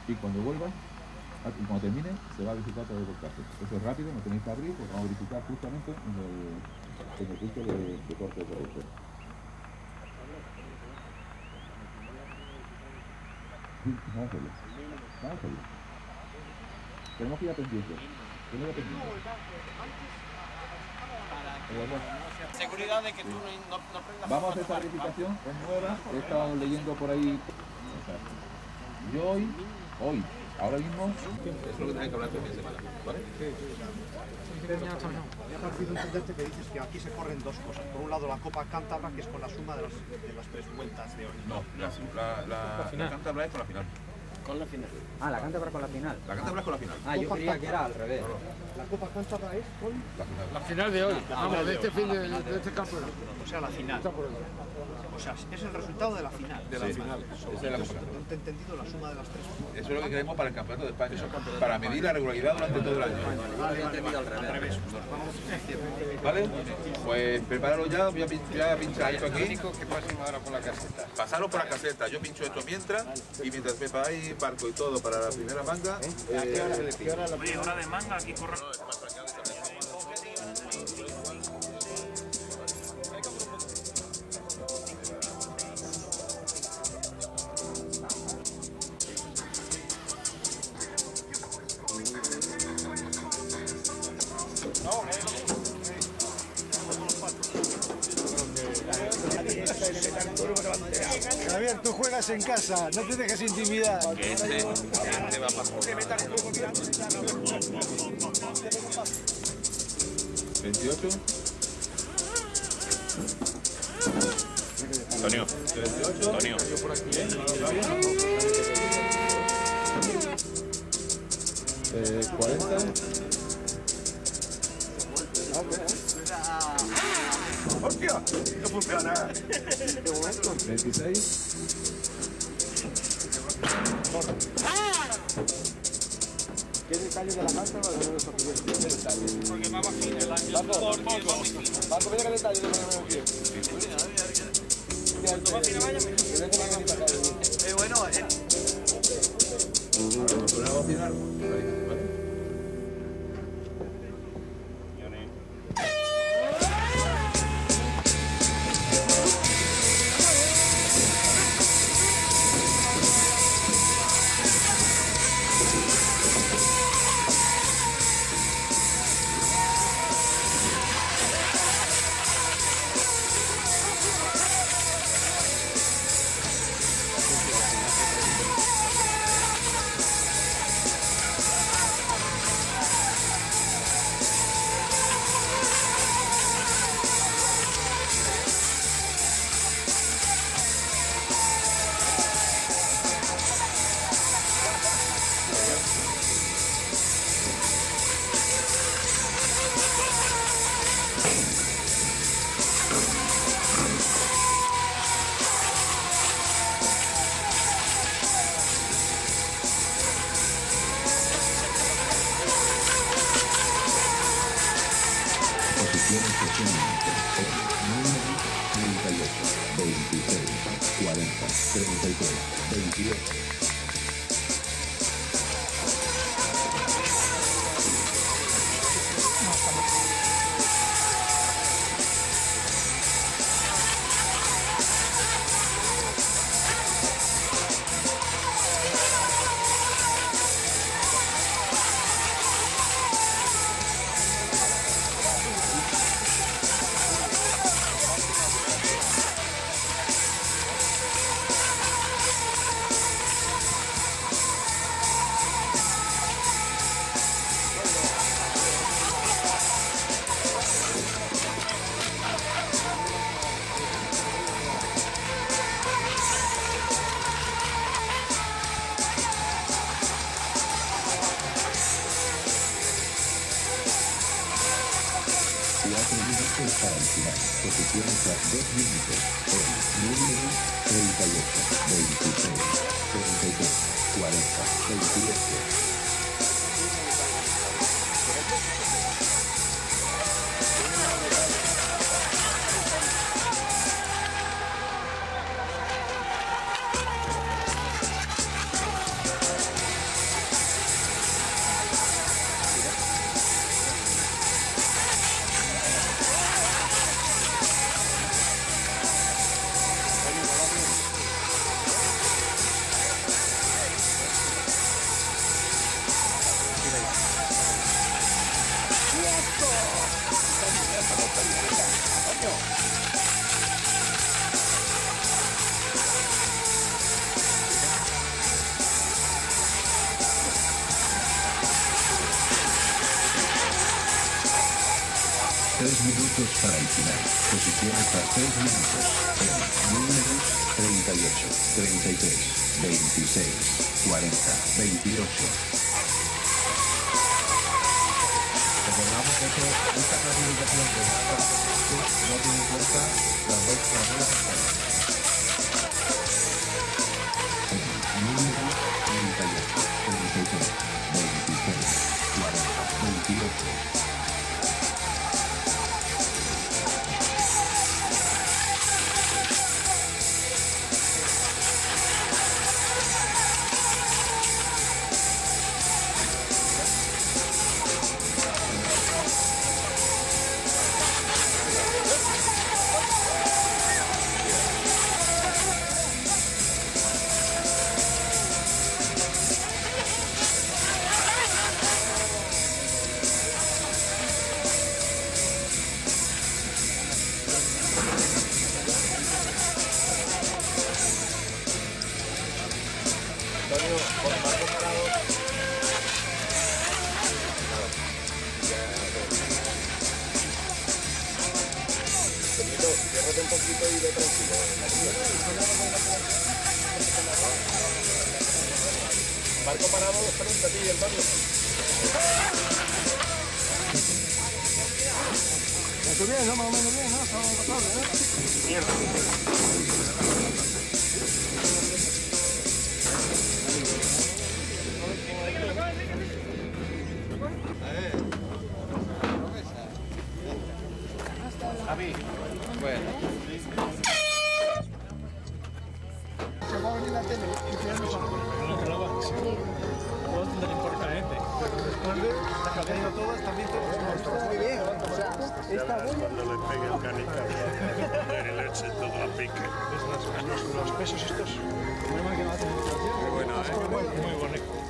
y cuando vuelva, y cuando termine, se va a verificar todo el voltaje. Eso es rápido, no tenéis que abrir, porque vamos a verificar justamente en el punto de corte de corriente. Vamos a hacerlo. Vamos a hacerlo. Tenemos que ir a pendiente. Seguridad de que tú no prendas. Vamos a hacer esta verificación, es nueva, he estado leyendo por ahí. Yo hoy, ahora mismo, eso es lo que tenéis que hablar este fin de semana, ¿vale? He partido de entenderte que dices que aquí se corren dos cosas. Por un lado la Copa Cántabra, que es con la suma de las tres vueltas de hoy. No, la Cántabra es con la final. Con la final. Ah, la Cántabra con la final. La Cántabra es con la final. Ah, yo creía que era al revés. La Copa Cántabra es con La final. La final de hoy, vamos, de este fin de este campeonato. o sea, la final. O sea, es el resultado de la final. De la final. Esa es la Copa. No te he entendido la suma de las tres. Eso es lo que queremos para el Campeonato de España, para medir la regularidad durante todo el año. Al revés. ¿Vale? Pues prepáralo ya, voy a pinchar esto aquí. Que pasen ahora por la caseta. Pasaros por la caseta, yo pincho esto mientras, y mientras preparáis barco y todo para la primera manga. Oye, hora de manga, aquí corre. Javier, tú juegas en casa, no te dejes intimidar. Este va para 28. Antonio. 28. Antonio. 40. ¡Hostia! ¡No funciona! 26. ¿Qué detalle de la Cántabra de los portugueses? Porque va más fino el año. Banco, mira qué detalle de los Bueno, Vamos a final. ¿Vale? Para el final, posiciones tras 2 minutos, el número 38, 26, 32, 40, 28. minutos para el final. Posiciones a 6 minutos. Números 38, 33, 26, 40, 28. Recordamos que esta clasificación de no tiene en cuenta las ruedas centrales. Números 38, 33, 26, 40, 28. Un poquito y ve tranquilo. Marco parado, frente a ti, Antonio. Está bien, ¿no? Más o menos bien, ¿no? Estamos pasando, ¿no? Mierda. Javi. Bueno. Se va a venir la tele y ya no sabe. No le importa a la gente. Está cayendo todas, también todas. Muy bien. O sea, está bueno. Cuando le pegue el canica, le eche todo a pique. Los pesos estos. Muy bueno, ¿eh? Muy bonito.